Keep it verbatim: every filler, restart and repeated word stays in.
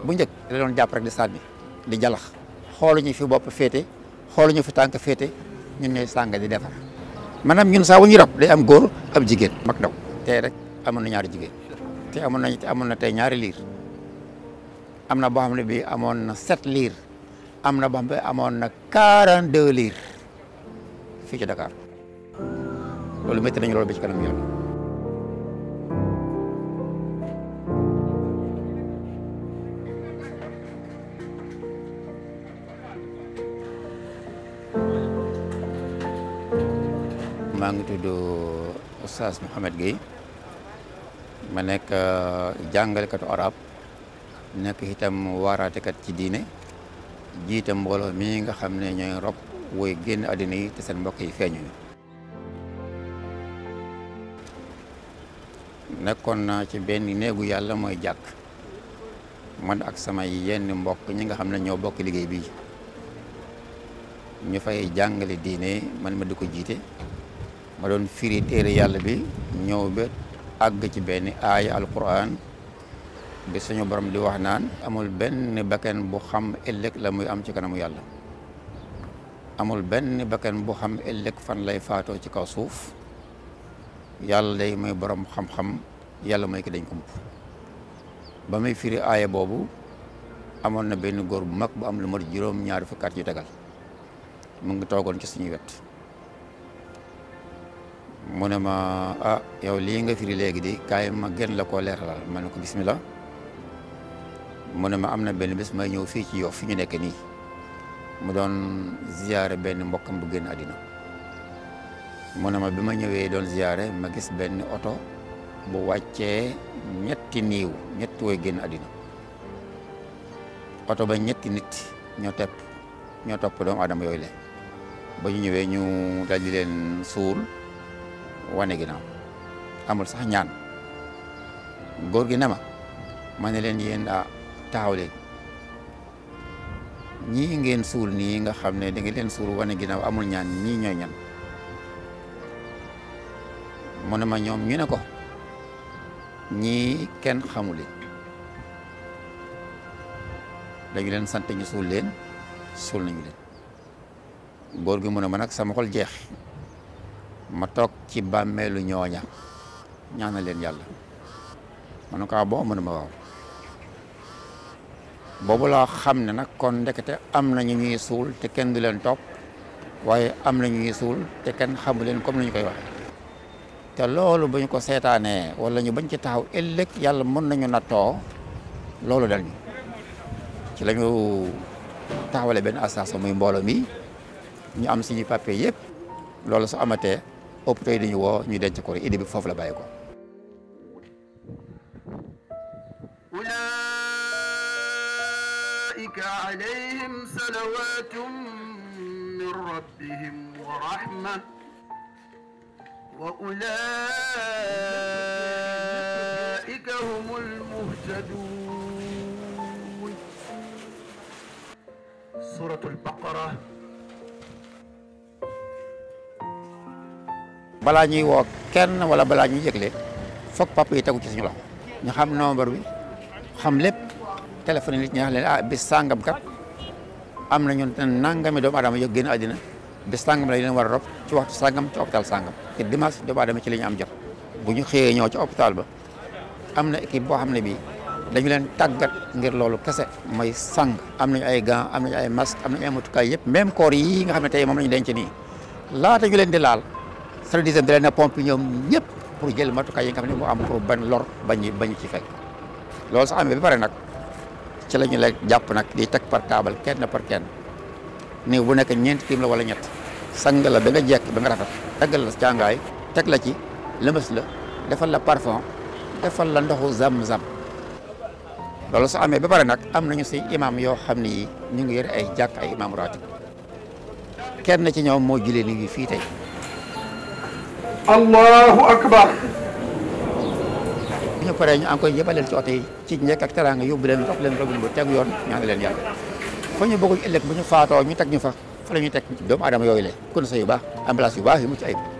bu njëkk da doon jàpp rek di sànni di jalax xooluñu fi bopp féete xooluñu fi tànk féete ñun ñooy sàng di defar maanaam ñun saa wu ñu rab day am góor ab jigéen mag daw tey rek amoon na ñaari jigéen te amoon nañ te amoon na tey ñaari liir am na boo xam ne bii amoon na sept liir am na boo xam ne amoon na quarante deux liir fii ci Dakar loolu métti nañu loolu ba ci kanam yàlla. maa ngi tudd Oustaz Mouhamed Gueye ma nekk jàngalekatu arab nekk itam waaraatekat ci diine jiite mbooloo mi nga xam ne ñooy rob woy génn àddina yi te seen mbokk yi feeñu nekkoon naa ci benn néegu yàlla mooy jàkk man ak sama yenn mbokk ñi nga xam ne ñoo bokk liggéey bi ñu fay jàngale diine man ma di ko jiite ma doon firi téere yàlla bi ñëw ba àgg ci benn aaya alquran bi suñu borom di wax naan amul benn bakkan bu xam ëllëg la muy am ci kanamu yàlla amul benn bakkan bu xam ëllëg fan lay faatoo ci kaw suuf yàlla day mooy borom xam-xam yàlla mooy ki dañ kump ba muy firi aaya boobu amoon na benn góor bu mag bu am lu mat juróom ñaari fukki at yu tegal mu ngi toogoon ci suñu wet mu ne ma ah yow lii nga firi léegi di kaay ma gën la koo leeralal ma ne ko bismillah mu ne ma am na benn bés may ñëw fii ci Yoff fi ñu nekk nii mu doon ziyaare benn mbokkam bu génn àddina mu ne ma bi ma ñëwee doon ziyaare ma gis benn oto bu wàccee ñetti niiw ñetti woy génn àddina oto ba ñetti nit ñoo tepp ñoo topp doomu aadama yooyu le ba ñu ñëwee ñu dal di leen suul wane ginnaaw amul sax ñaan góor gi ne ma ma ne leen yéen a taxaw leen ñii ngeen suul nii nga xam ne da ngeen leen suul wane ginnaaw amul ñaan ñii ñooy ñan mu ne ma ñoom ñu ne ko ñii kenn xamu leen dañu leen sant ñu suul leen suul nañu leen góor gi mu ne ma nag sama xol jeex ma toog ci bàmmeelu ñooña ñaanal leen yàlla ma ne ko ah bon mu ne ma waaw boobu laa xam ne nag kon ndekete am na ñu ñuy suul te kenn du leen topp waaye am na ñu ñuy suul te kenn xamu leen comme ni ñu koy waxee te loolu bu ñu ko seetaanee wala ñu bañ ci taxaw ëllëg yàlla mën nañu nattoo loolu dal ñu ci la ñu taxawale benn association muy mbooloo mi ñu am suñu papier yëpp loolu su amatee hôpitaux yi dañu woo ñu denc ko idée bi foofu la bàyyi ko. ulaa'ika alayhim salawaatun min rabbihim wa rahma wa ulaa'ika humul muhtaduun. suuratul baqara. balaa ñuy woo kenn wala balaa ñuy yëgle foog papa yi tegu ci suñu loxo ñu xam nombre bi xam lépp téléphone nit ñi wax leen ah bis sàngam kat am na ñun nangami doomu aadama yëg génn àddina bis sàngam la leen war a rob ci waxtu sàngam ci hôpital sàngam te dimanche doomu aadama ci la ñu am jot bu ñu xëyee ñëw ci hôpital ba am na équipe boo xam ne bii dañu leen tàggat ngir loolu kese mooy sang am nañu ay gants am nañu ay masque am nañu ay matukaay yëpp même corps yi nga xam ne tey moom la ñu denc nii laata ñu leen di laal service da leen a pompe ñoom ñëpp pour jël matukaay yi nga xam ne moo am pour ban lor bañ bañu ci fekk loolu sax amee ba pare nag ci la ñu lay jàpp nag di teg par table kenn par kenn nii bu nekk ñeenti tiim la wala ñett sang la ba nga jekk ba nga rafet taggal la càngaay teg la ci lëmës la defal la parfum defal la ndoxu zam-zam loolu sax amee ba pare nag am nañu si imam yoo xam ne yi ñu ngi yore ay jàkk ay imam ratib kenn ci ñoom moo julee ni fii tey. allahu akbar. bu ñu paree ñu encore yëbaleen ci oto yi ci njëkk ak teraanga yóbbu leen topp leen robin bu tegu yoon ñaan leen yàlla fa ñu bëgguñ ëllëg bu ñu faatoo ñu teg ñu fa fa la ñuy teg doomu aadama yooyu le kon sa yu baax ambulance yu baax yu mucc ayib